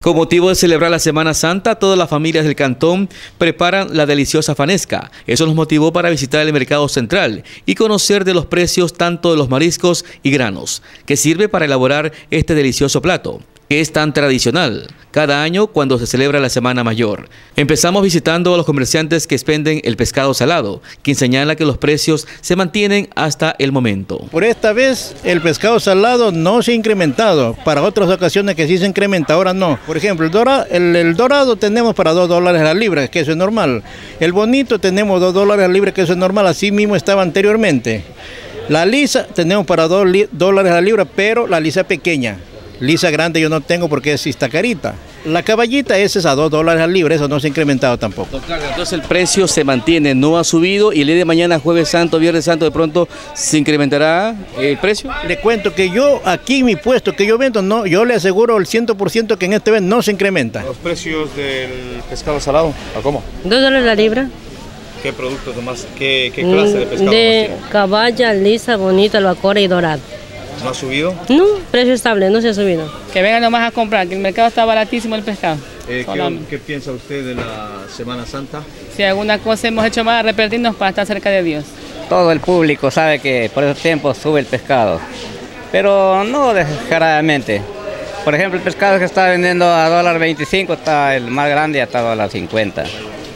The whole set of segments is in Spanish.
Con motivo de celebrar la Semana Santa, todas las familias del cantón preparan la deliciosa fanesca. Eso nos motivó para visitar el mercado central y conocer de los precios tanto de los mariscos y granos, que sirve para elaborar este delicioso plato, que es tan tradicional cada año cuando se celebra la Semana Mayor. Empezamos visitando a los comerciantes que expenden el pescado salado, quien señala que los precios se mantienen hasta el momento. Por esta vez el pescado salado no se ha incrementado, para otras ocasiones que sí se incrementa, ahora no. Por ejemplo, el dorado tenemos para $2 la libra, que eso es normal. El bonito tenemos $2 la libra, que eso es normal, así mismo estaba anteriormente. La lisa tenemos para $2 la libra, pero la lisa pequeña. Lisa grande yo no tengo porque sí está carita. La caballita esa es a $2 la libra, eso no se ha incrementado tampoco. Don Carlos, entonces el precio se mantiene, no ha subido, y el día de mañana, Jueves Santo, Viernes Santo, de pronto se incrementará el precio. Le cuento que yo aquí en mi puesto que yo vendo, no, yo le aseguro el 100% que en este mes no se incrementa. ¿Los precios del pescado salado? ¿A cómo? $2 la libra. ¿Qué productos nomás? ¿Qué clase de pescado? De caballa, lisa, bonita, albacora y dorada. ¿No ha subido? No, precio estable, no se ha subido. Que vengan nomás a comprar, que el mercado está baratísimo el pescado. ¿Qué piensa usted de la Semana Santa? Si alguna cosa hemos hecho más, arrepentirnos para estar cerca de Dios. Todo el público sabe que por esos tiempos sube el pescado, pero no descaradamente. Por ejemplo, el pescado que está vendiendo a $1.25, está el más grande hasta $1.50.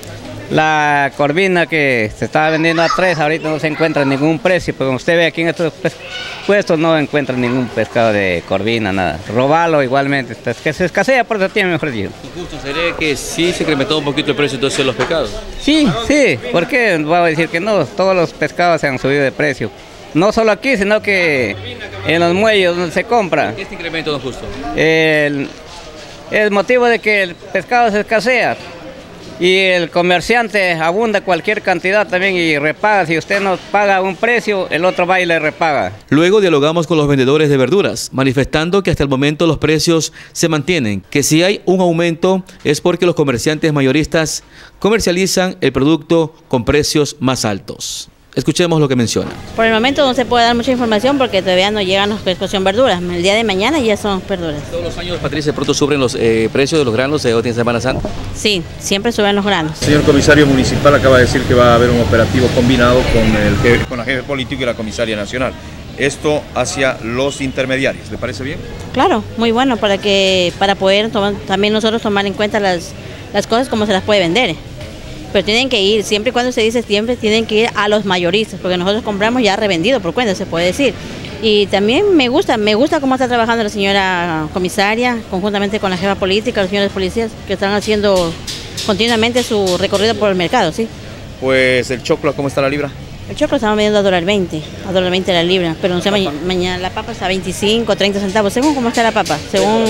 La corvina que se estaba vendiendo a $3, ahorita no se encuentra en ningún precio, porque como usted ve aquí en estos puestos no encuentra ningún pescado de corvina, nada. Robalo igualmente, que se escasea por ese tiempo, mejor dicho. Justo, ¿sería que sí se incrementó un poquito el precio entonces de los pescados? Sí, ¿por qué? Voy a decir que no, todos los pescados se han subido de precio. No solo aquí, sino que en los muelles donde se compra. ¿Este incremento, don Justo? El motivo de que el pescado se escasea. Y el comerciante abunda cualquier cantidad también y repaga. Si usted no paga un precio, el otro va y le repaga. Luego dialogamos con los vendedores de verduras, manifestando que hasta el momento los precios se mantienen, que si hay un aumento es porque los comerciantes mayoristas comercializan el producto con precios más altos. Escuchemos lo que menciona. Por el momento no se puede dar mucha información porque todavía no llegan los que son verduras. El día de mañana ya son verduras. ¿Todos los años, Patricia, de pronto suben los precios de los granos en Semana Santa? Sí, siempre suben los granos. El señor comisario municipal acaba de decir que va a haber un operativo combinado con la jefe político y la comisaria nacional. Esto hacia los intermediarios, ¿le parece bien? Claro, muy bueno para poder también nosotros tomar en cuenta las cosas como se las puede vender. Pero tienen que ir, siempre y cuando se dice siempre, tienen que ir a los mayoristas, porque nosotros compramos ya revendido por cuenta, se puede decir. Y también me gusta cómo está trabajando la señora comisaria, conjuntamente con la jefa política, los señores policías, que están haciendo continuamente su recorrido por el mercado, ¿sí? Pues el choclo, ¿cómo está la libra? El choclo estamos vendiendo a $1.20 la libra, pero no sé, mañana la papa está a 25, 30 centavos, según cómo está la papa. Según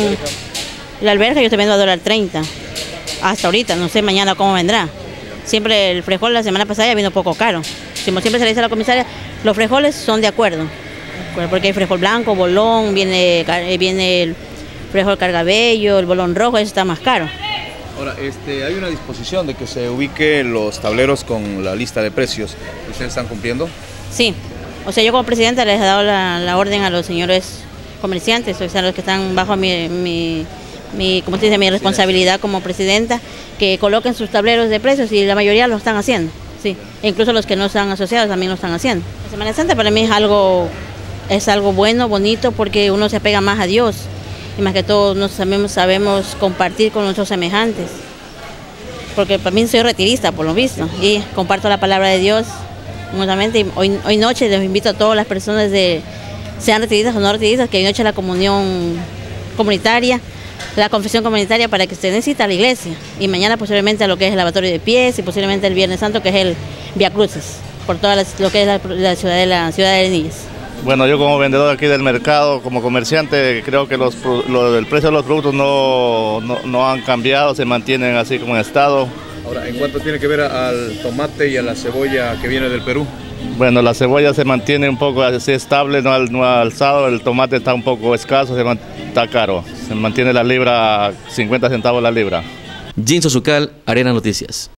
la alberja yo estoy vendiendo a $1.30, hasta ahorita, no sé mañana cómo vendrá. Siempre el frijol la semana pasada ya vino un poco caro. Como siempre se le dice a la comisaria, los frijoles son de acuerdo. Porque hay frijol blanco, bolón, viene el frijol cargabello, el bolón rojo, eso está más caro. Ahora, hay una disposición de que se ubique los tableros con la lista de precios. ¿Ustedes están cumpliendo? Sí. O sea, yo como presidenta les he dado la orden a los señores comerciantes, o sea, los que están bajo mi responsabilidad como presidenta, que coloquen sus tableros de precios y la mayoría lo están haciendo, sí. E incluso los que no están asociados también lo están haciendo. La Semana Santa para mí es algo bueno, bonito, porque uno se apega más a Dios y más que todo sabemos compartir con nuestros semejantes. Porque para mí soy retirista por lo visto y comparto la palabra de Dios mutuamente. Hoy noche les invito a todas las personas sean retiristas o no retiristas, que hoy noche la comunión comunitaria, la confesión comunitaria, para que se necesita a la iglesia, y mañana posiblemente a lo que es el lavatorio de pies y posiblemente el Viernes Santo, que es el Vía Crucis, por toda lo que es la ciudad de Arenillas. Bueno, yo como vendedor aquí del mercado, como comerciante, creo que el precio de los productos no han cambiado, se mantienen así como en estado. Ahora, ¿en cuánto tiene que ver al tomate y a la cebolla que viene del Perú? Bueno, la cebolla se mantiene un poco así estable, no ha alzado, el tomate está un poco escaso, está caro. Se mantiene la libra, 50 centavos la libra. Jinso Sucal, Arena Noticias.